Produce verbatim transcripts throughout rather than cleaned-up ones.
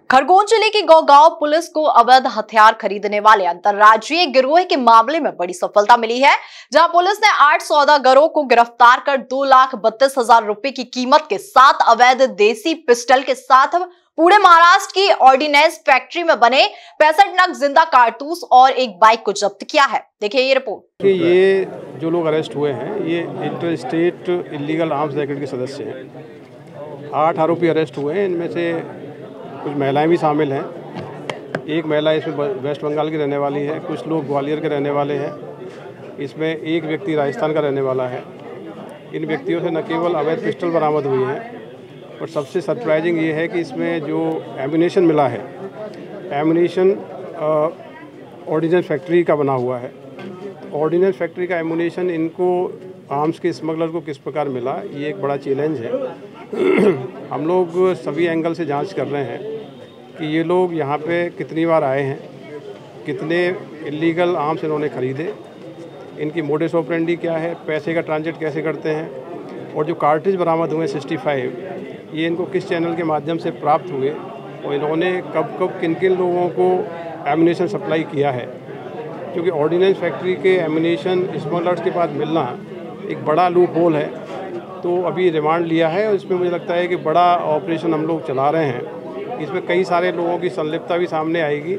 खरगोन जिले की गौगांव पुलिस को अवैध हथियार खरीदने वाले अंतर्राज्यीय गिरोह के मामले में बड़ी सफलता मिली है, जहां पुलिस ने आठ सौदागरों को गिरफ्तार कर दो लाख बत्तीस हजार रुपए की कीमत के साथ अवैध देसी पिस्टल के साथ पूरे महाराष्ट्र की ऑर्डिनेंस फैक्ट्री में बने पैंसठ नग जिंदा कारतूस और एक बाइक को जब्त किया है। देखिए ये रिपोर्ट। ये जो लोग अरेस्ट हुए हैं ये inter state illegal arms racket के सदस्य हैं। आठ आरोपी अरेस्ट हुए हैं, इनमें से कुछ महिलाएं भी शामिल हैं। एक महिला इसमें वेस्ट बंगाल की रहने वाली है, कुछ लोग ग्वालियर के रहने वाले हैं, इसमें एक व्यक्ति राजस्थान का रहने वाला है। इन व्यक्तियों से न केवल अवैध पिस्टल बरामद हुई है, और सबसे सरप्राइजिंग ये है कि इसमें जो एम्यूनेशन मिला है, एम्यूनेशन ऑर्डिनेंस फैक्ट्री का बना हुआ है। ऑर्डिनेंस फैक्ट्री का एम्यूनेशन इनको आर्म्स के स्मगलर को किस प्रकार मिला, ये एक बड़ा चैलेंज है। हम लोग सभी एंगल से जांच कर रहे हैं कि ये लोग यहाँ पे कितनी बार आए हैं, कितने इलीगल आर्म्स इन्होंने ख़रीदे, इनकी मोडस ऑपरेंडी क्या है, पैसे का ट्रांजिट कैसे करते हैं, और जो कार्ट्रिज बरामद हुए सिक्सटी फाइव, ये इनको किस चैनल के माध्यम से प्राप्त हुए, और इन्होंने कब कब किन किन लोगों को एम्यूनेशन सप्लाई किया है। क्योंकि ऑर्डिनेंस फैक्ट्री के एम्यूनेशन स्मगलर्स के पास मिलना एक बड़ा लूप होल है। तो अभी रिमांड लिया है और इसमें मुझे लगता है कि बड़ा ऑपरेशन हम लोग चला रहे हैं। इसमें कई सारे लोगों की संलिप्तता भी सामने आएगी,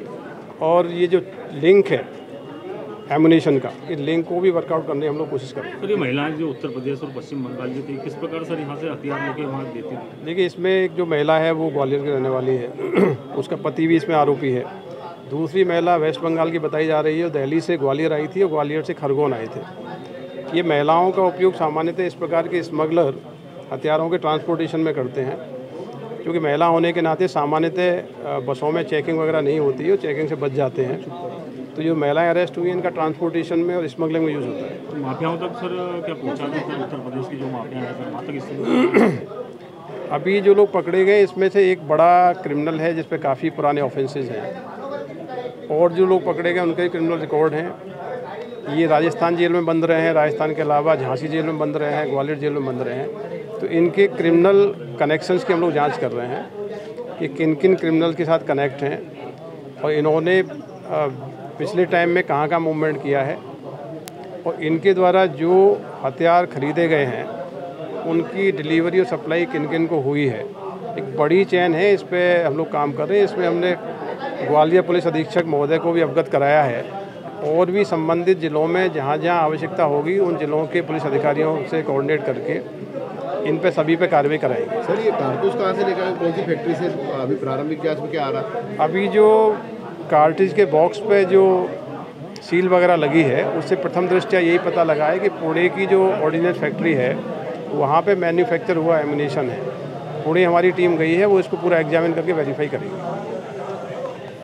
और ये जो लिंक है एम्यूनेशन का, इस लिंक को भी वर्कआउट करने हम लोग कोशिश करें। तो ये महिलाएं जो उत्तर प्रदेश और पश्चिम बंगाल जो थी, किस प्रकार सर यहाँ से हथियार लेके वहाँ देती थी? देखिए, इसमें एक जो महिला है वो ग्वालियर की रहने वाली है, उसका पति भी इसमें आरोपी है। दूसरी महिला वेस्ट बंगाल की बताई जा रही है, दिल्ली से ग्वालियर आई थी और ग्वालियर से खरगोन आए थे। ये महिलाओं का उपयोग सामान्यतः इस प्रकार के स्मगलर हथियारों के ट्रांसपोर्टेशन में करते हैं, क्योंकि महिला होने के नाते सामान्यतः बसों में चेकिंग वगैरह नहीं होती है और चेकिंग से बच जाते हैं। तो जो महिलाएं अरेस्ट हुई, इनका ट्रांसपोर्टेशन में और स्मगलिंग में यूज़ होता है। तो माफियाओं तक सर क्या पहुँचा था सर? उत्तर प्रदेश की जो माफिया है सर, वहाँ तक इससे अभी जो लोग पकड़े गए, इसमें से एक बड़ा क्रिमिनल है जिस पे काफ़ी पुराने ऑफेंसेस हैं, और जो लोग पकड़े गए उनके क्रिमिनल रिकॉर्ड हैं। ये राजस्थान जेल में बंद रहे हैं, राजस्थान के अलावा झांसी जेल में बंद रहे हैं, ग्वालियर जेल में बंद रहे हैं। तो इनके क्रिमिनल कनेक्शंस की हम लोग जांच कर रहे हैं कि किन किन क्रिमिनल के साथ कनेक्ट हैं, और इन्होंने पिछले टाइम में कहाँ कहाँ मूवमेंट किया है, और इनके द्वारा जो हथियार खरीदे गए हैं उनकी डिलीवरी और सप्लाई किन किन को हुई है। एक बड़ी चैन है, इस पर हम लोग काम कर रहे हैं। इसमें हमने ग्वालियर पुलिस अधीक्षक महोदय को भी अवगत कराया है, और भी संबंधित जिलों में जहाँ जहाँ आवश्यकता होगी उन जिलों के पुलिस अधिकारियों से कोऑर्डिनेट करके इन पे सभी पे कार्रवाई कराएंगे। सर, ये कारतूस कहाँ से लेकर, कौन सी फैक्ट्री से? अभी प्रारंभिक जांच में क्या आ रहा है? अभी जो कार्ट्रिज के बॉक्स पे जो सील वगैरह लगी है, उससे प्रथम दृष्टया यही पता लगा है कि पुणे की जो ऑर्डिनेंस फैक्ट्री है वहाँ पे मैन्युफैक्चर हुआ एम्यूनेशन है। पुणे हमारी टीम गई है, वो इसको पूरा एग्जामिन करके वेरीफाई करेगी।